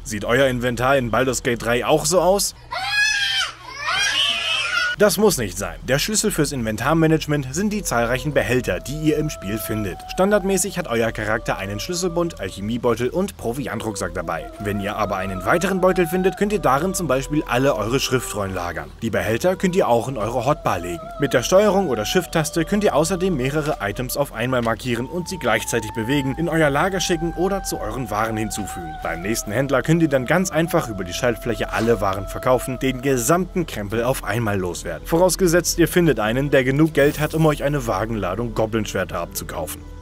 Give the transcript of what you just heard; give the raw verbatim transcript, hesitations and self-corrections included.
Sieht euer Inventar in Baldur's Gate drei auch so aus? Das muss nicht sein. Der Schlüssel fürs Inventarmanagement sind die zahlreichen Behälter, die ihr im Spiel findet. Standardmäßig hat euer Charakter einen Schlüsselbund, Alchemiebeutel und Proviantrucksack dabei. Wenn ihr aber einen weiteren Beutel findet, könnt ihr darin zum Beispiel alle eure Schriftrollen lagern. Die Behälter könnt ihr auch in eure Hotbar legen. Mit der Steuerung oder Shift-Taste könnt ihr außerdem mehrere Items auf einmal markieren und sie gleichzeitig bewegen, in euer Lager schicken oder zu euren Waren hinzufügen. Beim nächsten Händler könnt ihr dann ganz einfach über die Schaltfläche alle Waren verkaufen, den gesamten Krempel auf einmal loswerden. Vorausgesetzt, ihr findet einen, der genug Geld hat, um euch eine Wagenladung Goblin-Schwerter abzukaufen.